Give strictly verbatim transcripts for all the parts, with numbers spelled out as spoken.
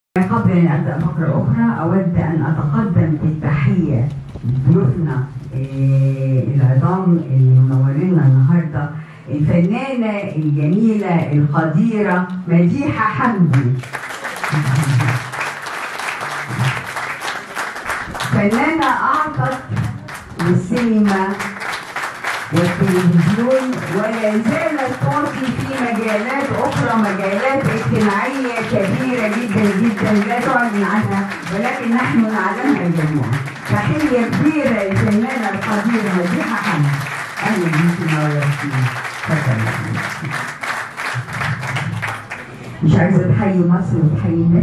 قبل أن أبدأ فقرة أخرى أود أن أتقدم بالتحية لضيوفنا العظام المنورين النهارده، الفنانة الجميلة القديرة مديحة حمدي، فنانة أعطت للسينما والتلفزيون ولا زالت تعطي في مجالات أخرى، مجالات اجتماعية كبيرة جدا جدا لا تعلن عنها ولكن نحن نعلمها جميعا. تحية كبيرة للفنانة القديرة مديحة حمدي. أهلا بيكي نورتيني. مش عايزة تحيي مصر وتحيي الناس.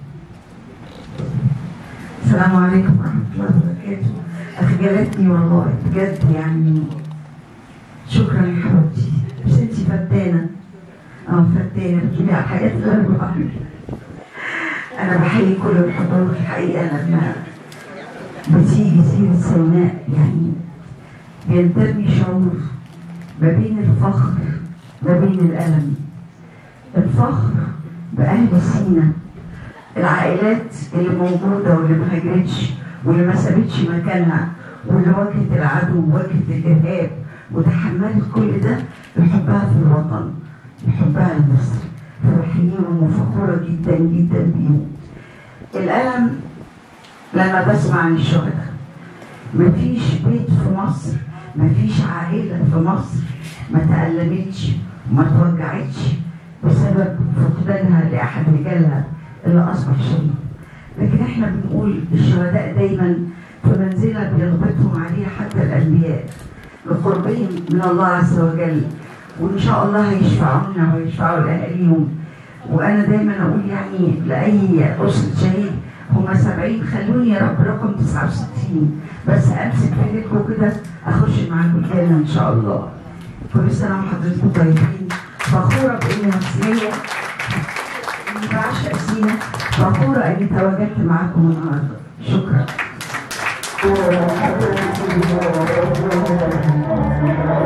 السلام عليكم ورحمة الله وبركاته. أخجلتني والله بجد، يعني شكرا يا حبيبتي، بس انتي فتانة اه فتانة بتجيبي على الحاجات غير بعض. أنا بحيي كل الحضور الحقيقة لما بتيجي سيرة سيناء، يعني بينتمي شعور ما بين الفخر ما بين الألم. الفخر بأهل سينا، العائلات اللي موجودة واللي ما هاجرتش واللي ما سابتش مكانها واللي واجهت العدو وواجهت الإرهاب وتحملت كل ده بحبها في الوطن، بحبها لمصر، فبحييهم وفخورة جدا جدا بيهم. الألم لما بسمع عن الشهداء، مفيش بيت في مصر، مفيش عائلة في مصر ما تألمتش وما توجعتش بسبب فقدانها لأحد رجالها اللي أصبح شهيد. لكن احنا بنقول الشهداء دايما في منزلة بيغبطهم عليها حتى الأنبياء لقربهم من الله عز وجل، وإن شاء الله هيشفعوا لنا ويشفعوا لأهاليهم. وأنا دايما أقول يعني لأي أسرة شهيد هما سبعين، خلوني يا رب رقم تسعة وستين بس أمسك في ايديكم كده أخش معاكم الجنة إن شاء الله. كل سنة وحضرتكم طيبين. فخورة بإني مصرية، إني بعشق سينا، فخورة إني تواجدت معاكم النهارده. شكرا.